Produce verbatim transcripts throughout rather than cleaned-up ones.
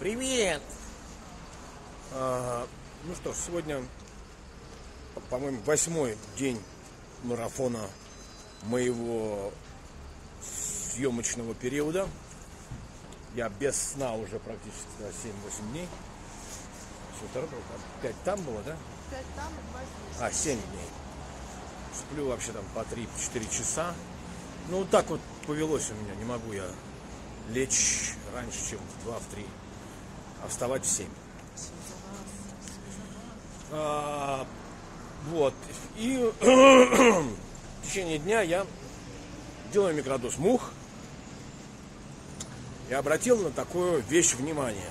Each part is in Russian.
Привет! А, ну что ж, сегодня, по-моему, восьмой день марафона моего съемочного периода. Я без сна уже практически семь-восемь дней. Что, пять там было, да? пять там и два здесь. А, семь дней. Сплю вообще там по три-четыре часа. Ну, вот так вот повелось у меня. Не могу я лечь раньше, чем в два-три, а вставать в семь. А, вот. И в течение дня я делаю микродоз мух. И обратил на такую вещь внимание.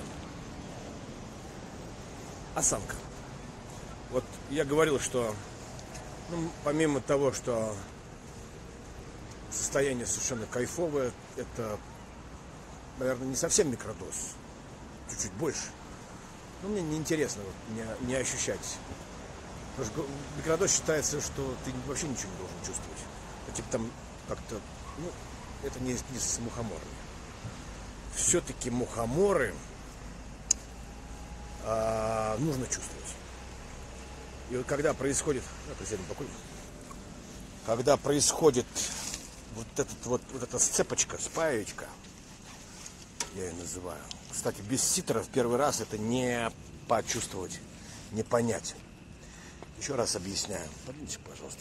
Осанка. Вот я говорил, что ну, помимо того, что состояние совершенно кайфовое, это, наверное, не совсем микродоз, чуть-чуть больше. Но мне неинтересно вот, не, не ощущать. Потому что микродоз считается, что ты вообще ничего не должен чувствовать. А, типа там как-то, ну, это не, не с мухоморами. Все-таки мухоморы а, нужно чувствовать. И вот когда происходит, когда происходит вот этот вот, вот эта сцепочка, спаечка, я ее называю. Кстати, без ситера в первый раз это не почувствовать, не понять. Еще раз объясняю. Поднимите, пожалуйста.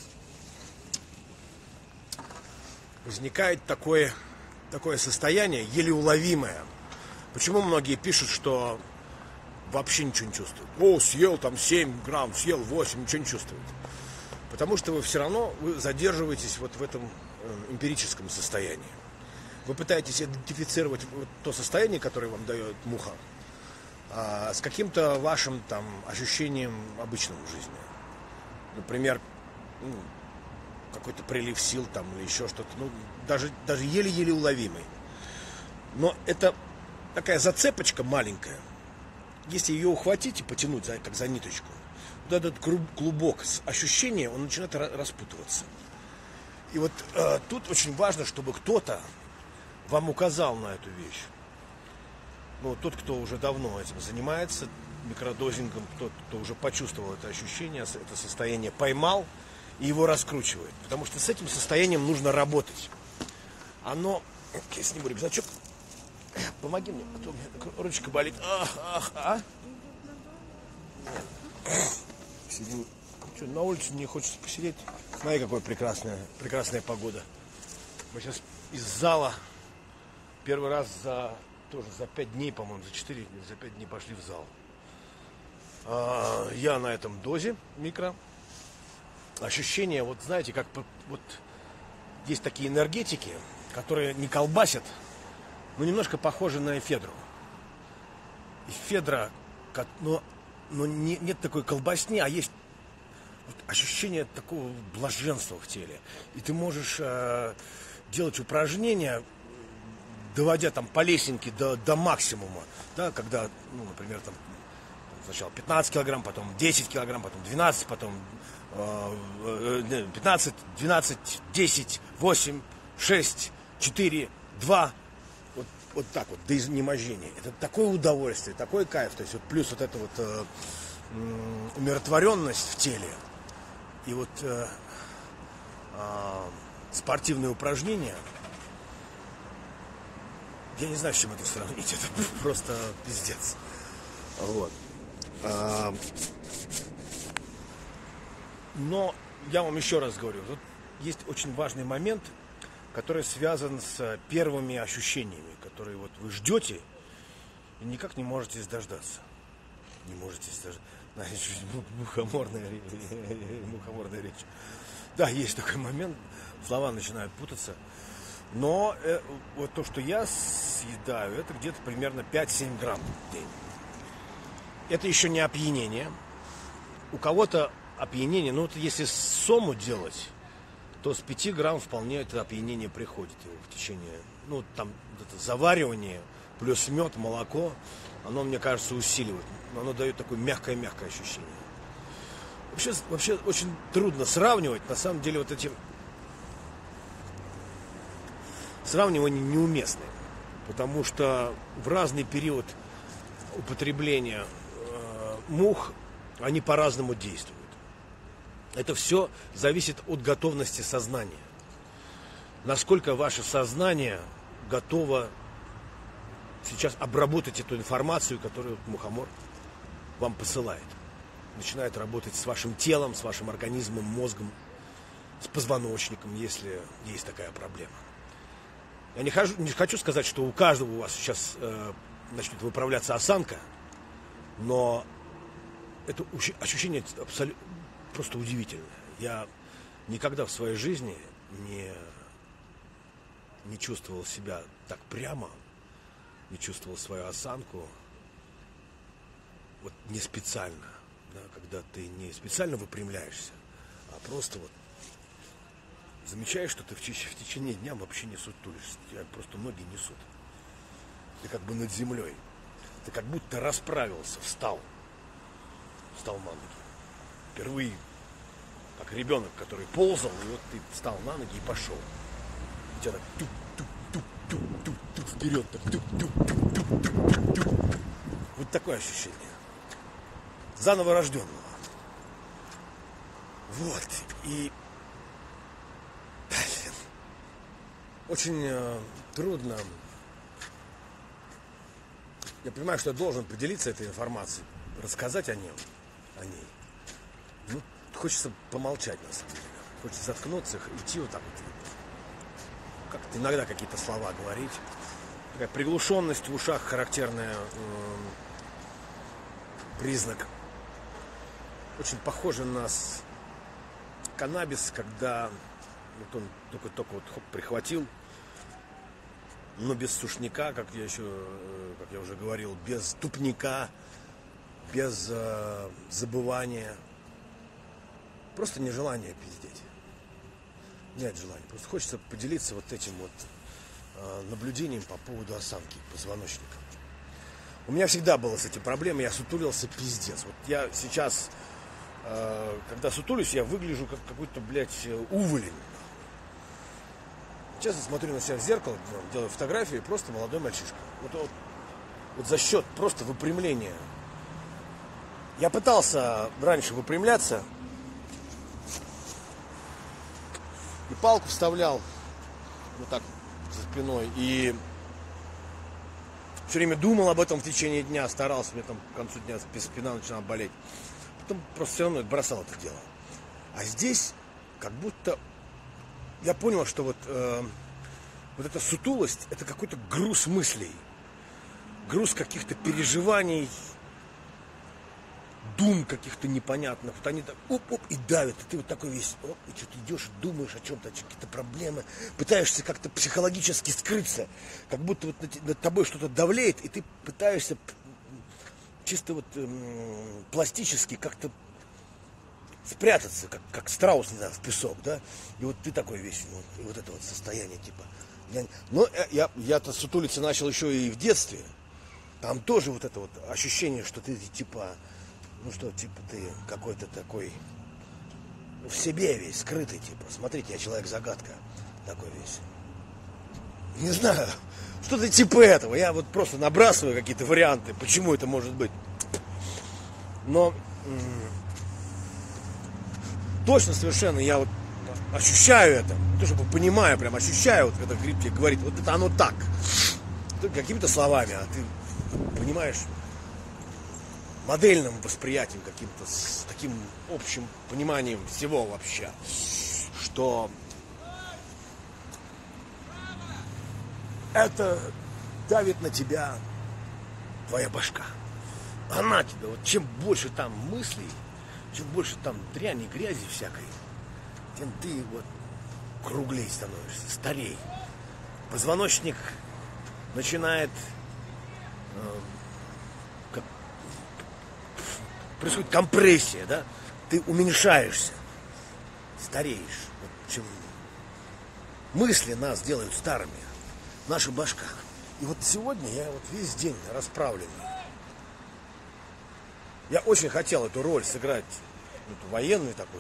Возникает такое, такое состояние, еле уловимое. Почему многие пишут, что вообще ничего не чувствуют? О, съел там семь грамм, съел восемь, ничего не чувствует. Потому что вы все равно вы задерживаетесь вот в этом эмпирическом состоянии. Вы пытаетесь идентифицировать вот то состояние, которое вам дает муха, а, с каким-то вашим там ощущением обычного в жизни. Например, ну, какой-то прилив сил там или еще что-то, ну, даже, даже еле-еле уловимый. Но это такая зацепочка маленькая. Если ее ухватить и потянуть за, как за ниточку, вот этот клубок ощущения, он начинает распутываться. И вот э, тут очень важно, чтобы кто-то вам указал на эту вещь. Ну, тот, кто уже давно этим занимается, микродозингом, тот, кто уже почувствовал это ощущение, это состояние поймал и его раскручивает. Потому что с этим состоянием нужно работать. Оно... Я сниму рюкзачок. Помоги мне, а то у меня ручка болит. Ах, ах, а? Сидим. Что, на улице не хочется посидеть? Смотри, какая прекрасная, прекрасная погода. Мы сейчас из зала первый раз за тоже за пять дней, по-моему, за четыре, за пять дней пошли в зал. А, я на этом дозе микро. Ощущение, вот знаете, как вот есть такие энергетики, которые не колбасят, но немножко похожи на эфедру. Эфедра, но, но не, нет такой колбасни, а есть вот ощущение такого блаженства в теле. И ты можешь э, делать упражнения, доводя там по лесенке до, до максимума. Да, когда, ну, например, там сначала пятнадцать килограмм, потом десять килограмм, потом двенадцать, потом э, пятнадцать, двенадцать, десять, восемь, шесть, четыре, два. Вот, вот так вот, до изнеможения. Это такое удовольствие, такой кайф. То есть вот плюс вот эта вот э, умиротворенность в теле. И вот э, э, спортивные упражнения, я не знаю, с чем это сравнить, это просто пиздец. Вот. А, но я вам еще раз говорю, тут есть очень важный момент, который связан с первыми ощущениями, которые вот вы ждете и никак не можете дождаться. Не можете дождаться. Мухоморная, мухоморная речь. Да, есть такой момент, слова начинают путаться. Но э, вот то, что я съедаю, это где-то примерно пять-семь грамм в день. Это еще не опьянение. У кого-то опьянение, ну вот если сому делать, то с пяти грамм вполне это опьянение приходит его в течение, ну там это заваривание плюс мед, молоко, оно, мне кажется, усиливает. Оно дает такое мягкое-мягкое ощущение. Вообще, вообще очень трудно сравнивать. На самом деле вот эти сравнивания неуместны. Потому что в разный период употребления э, мух, они по-разному действуют. Это все зависит от готовности сознания. Насколько ваше сознание готово сейчас обработать эту информацию, которую мухомор вам посылает. Начинает работать с вашим телом, с вашим организмом, мозгом, с позвоночником, если есть такая проблема. Я не, хожу, не хочу сказать, что у каждого у вас сейчас э, начнет выправляться осанка, но это ощущение абсолютно просто удивительное. Я никогда в своей жизни не, не чувствовал себя так прямо, не чувствовал свою осанку вот не специально, да, когда ты не специально выпрямляешься, а просто вот замечаешь, что ты в, в течение дня вообще не сутулишься, тебя просто ноги несут. Ты как бы над землей. Ты как будто расправился, встал. Встал на ноги. Впервые, как ребенок, который ползал, и вот ты встал на ноги и пошел. У тебя так тук-тук-тук-тук-тук вперед, так тук-тук-тук-тук-тук. Вот такое ощущение. Заново рожденного. Вот. И очень э, трудно. Я понимаю, что я должен поделиться этой информацией, рассказать о нем, о ней. Ну, хочется помолчать, на самом деле. Хочется заткнуться, идти вот так вот. Как-то иногда какие-то слова говорить. Такая приглушенность в ушах, характерная э, признак. Очень похоже на каннабис, когда вот он только-только вот хоп, прихватил, но без сушняка, как я еще, как я уже говорил, без тупника, без э, забывания. Просто нежелание пиздеть. Нет желания. Просто хочется поделиться вот этим вот э, наблюдением по поводу осанки позвоночника. У меня всегда было с этим проблемой, я сутулился пиздец. Вот я сейчас, э, когда сутулюсь, я выгляжу как какой-то, блядь, уволень. Честно смотрю на себя в зеркало, делаю фотографии, просто молодой мальчишка. Вот, вот, вот за счет просто выпрямления. Я пытался раньше выпрямляться. И палку вставлял вот так за спиной. И все время думал об этом в течение дня, старался, мне там к концу дня спина начинала болеть. Потом просто все равно бросал это дело. А здесь как будто я понял, что вот, э, вот эта сутулость, это какой-то груз мыслей, груз каких-то переживаний, дум каких-то непонятных. Вот они так оп-оп и давят, и ты вот такой весь, оп, и что-то идешь, думаешь о чем-то, какие-то проблемы, пытаешься как-то психологически скрыться, как будто вот над, над тобой что-то давлеет, и ты пытаешься чисто вот э, пластически как-то спрятаться, как, как страус, не знаю, в песок, да, и вот ты такой весь, вот, и вот это вот состояние, типа, я, но я, я-то сутулиться начал еще и в детстве, там тоже вот это вот ощущение, что ты, типа, ну что, типа, ты какой-то такой, в себе весь, скрытый, типа, смотрите, я человек-загадка, такой весь, не знаю, что-то типа этого, я вот просто набрасываю какие-то варианты, почему это может быть, но точно совершенно я вот ощущаю это, не то чтобы понимаю, прям ощущаю, вот когда гриб тебе говорит, вот это оно так, какими-то словами, а ты понимаешь модельным восприятием каким-то, с таким общим пониманием всего вообще, что это давит на тебя твоя башка. Она тебя, вот чем больше там мыслей, чем больше там дряни, грязи всякой, тем ты вот круглей становишься, старей. Позвоночник начинает э, как, происходит компрессия, да? Ты уменьшаешься, стареешь. Вот, чем мысли нас делают старыми, наша башка. И вот сегодня я вот весь день расправленный. Я очень хотел эту роль сыграть, эту военный такой.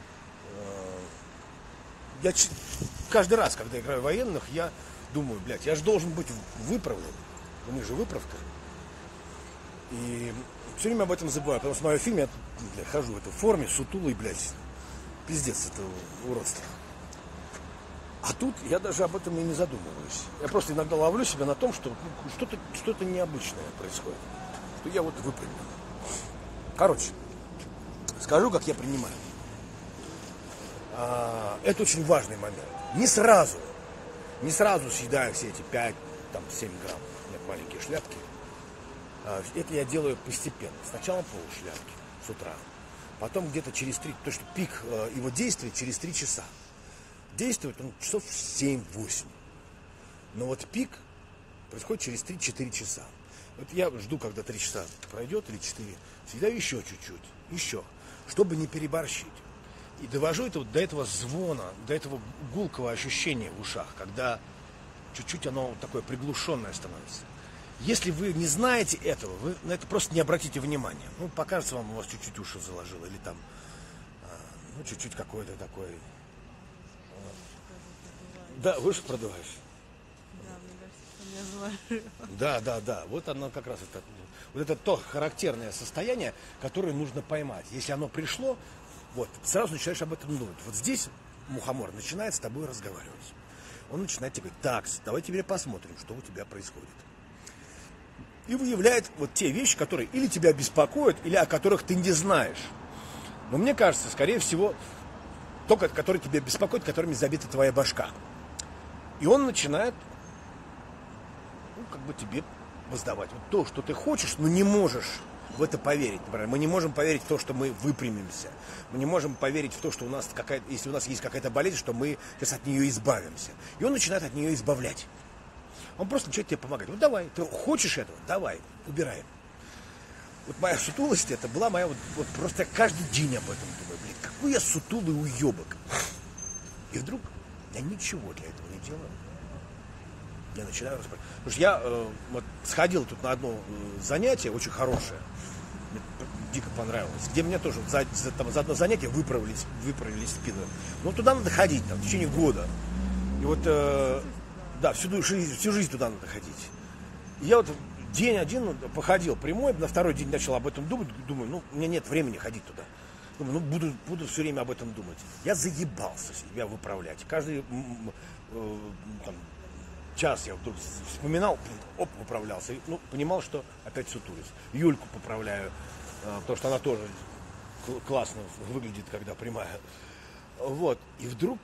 Я каждый раз, когда играю военных, я думаю, блядь, я же должен быть выправлен. У них же выправка. И все время об этом забываю, потому что в моем фильме я бля, хожу в этой форме, сутулый, блядь, пиздец это уродство. А тут я даже об этом и не задумываюсь. Я просто иногда ловлю себя на том, что ну, что-то, что-то необычное происходит. Что я вот выпрямлен. Короче, скажу, как я принимаю. А, это очень важный момент. Не сразу, не сразу съедаю все эти пять-семь грамм. Нет, маленькие шляпки. А, это я делаю постепенно. Сначала полшляпки с утра. Потом где-то через три, то что пик его действия через три часа. Действует он часов семь-восемь. Но вот пик происходит через три-четыре часа. Вот я жду, когда три часа пройдет или четыре. Съедаю еще чуть-чуть. Еще. Чтобы не переборщить. И довожу это вот до этого звона, до этого гулкого ощущения в ушах, когда чуть-чуть оно такое приглушенное становится. Если вы не знаете этого, вы на это просто не обратите внимания. Ну, покажется вам, у вас чуть-чуть уши заложило, или там, ну, чуть-чуть какой-то такой... Да, выше продуваешь. Да, мне кажется, что меня заложило. Да, да, да. Вот оно как раз это. Вот это то характерное состояние, которое нужно поймать. Если оно пришло, вот, сразу начинаешь об этом думать. Вот здесь мухомор начинает с тобой разговаривать. Он начинает тебе говорить: так, давай теперь посмотрим, что у тебя происходит. И выявляет вот те вещи, которые или тебя беспокоят, или о которых ты не знаешь. Но мне кажется, скорее всего, только которые тебя беспокоят, которыми забита твоя башка. И он начинает, ну, как бы тебе воздавать вот то, что ты хочешь, но не можешь в это поверить. Например, мы не можем поверить в то, что мы выпрямимся. Мы не можем поверить в то, что у нас какая-то, если у нас есть какая-то болезнь, что мы сейчас от нее избавимся. И он начинает от нее избавлять. Он просто начинает тебе помогать. Вот давай, ты хочешь этого? Давай, убираем. Вот моя сутулость, это была моя, вот, вот просто я каждый день об этом думаю. Блин, какой я сутулый уебок. И вдруг я ничего для этого не делаю. Я начинаю разбирать. Потому что я э, вот, сходил тут на одно э, занятие, очень хорошее. Мне дико понравилось. Где мне тоже за, за, там, за одно занятие выправились, выправились спину. Но туда надо ходить, там, в течение года. И вот, э, да, всю жизнь, всю жизнь туда надо ходить. И я вот день один походил прямой, на второй день начал об этом думать. Думаю, ну, у меня нет времени ходить туда. Думаю, ну, буду, буду все время об этом думать. Я заебался себя выправлять. Каждый э, там, час я вдруг вспоминал, оп, выправлялся. И, ну, понимал, что опять сутулюсь. Юльку поправляю, э, потому что она тоже классно выглядит, когда прямая. Вот. И вдруг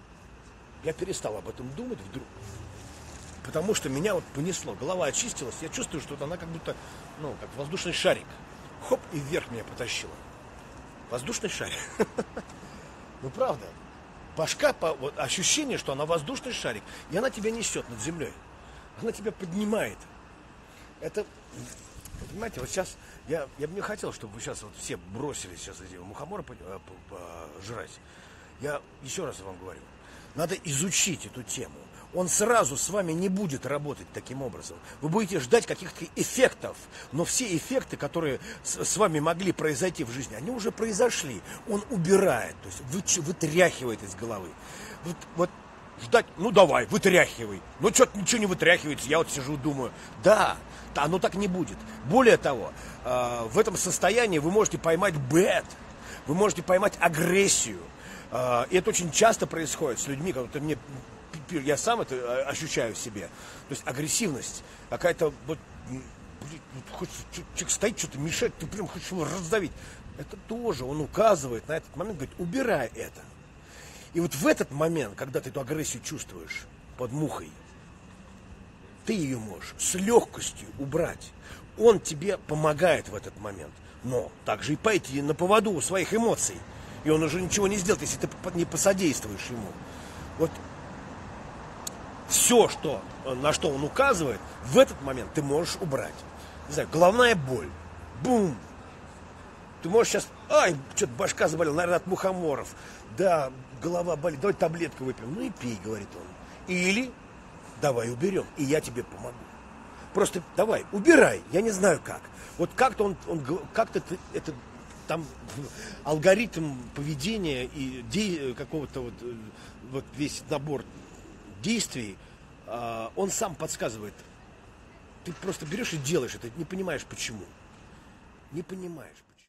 я перестал об этом думать, вдруг. Потому что меня вот понесло. Голова очистилась. Я чувствую, что вот она как будто, ну, как воздушный шарик. Хоп, и вверх меня потащила. Воздушный шарик. Ну, правда. Башка, вот, ощущение, что она воздушный шарик, и она тебя несет над землей. Она тебя поднимает. Это, понимаете, вот сейчас, я, я бы не хотел, чтобы вы сейчас вот все бросились сейчас эти мухоморы пожрать. Я еще раз вам говорю, надо изучить эту тему. Он сразу с вами не будет работать таким образом. Вы будете ждать каких-то эффектов, но все эффекты, которые с, с вами могли произойти в жизни, они уже произошли. Он убирает, то есть вы, вытряхивает из головы. Вот, вот ждать, ну давай, вытряхивай. Ну что-то ничего не вытряхивается, я вот сижу думаю, да, оно так не будет. Более того, э, в этом состоянии вы можете поймать бэд, вы можете поймать агрессию. Э, и это очень часто происходит с людьми, когда мне... Я сам это ощущаю в себе. То есть агрессивность, какая-то вот, хочешь, человек стоит, что-то мешает, ты прям хочешь его раздавить. Это тоже он указывает на этот момент, говорит, убирай это. И вот в этот момент, когда ты эту агрессию чувствуешь под мухой, ты ее можешь с легкостью убрать. Он тебе помогает в этот момент. Но также и пойти на поводу у своих эмоций. И он уже ничего не сделает, если ты не посодействуешь ему. Вот все, что, на что он указывает, в этот момент ты можешь убрать. Не знаю, головная боль. Бум! Ты можешь сейчас... Ай, что-то башка заболела, наверное, от мухоморов. Да, голова болит, давай таблетку выпьем. Ну и пей, говорит он. Или давай уберем, и я тебе помогу. Просто давай, убирай, я не знаю как. Вот как-то он, он как-то это... Там алгоритм поведения и де, какого-то вот, вот весь набор действий, он сам подсказывает. Ты просто берешь и делаешь это, не понимаешь почему. Не понимаешь почему.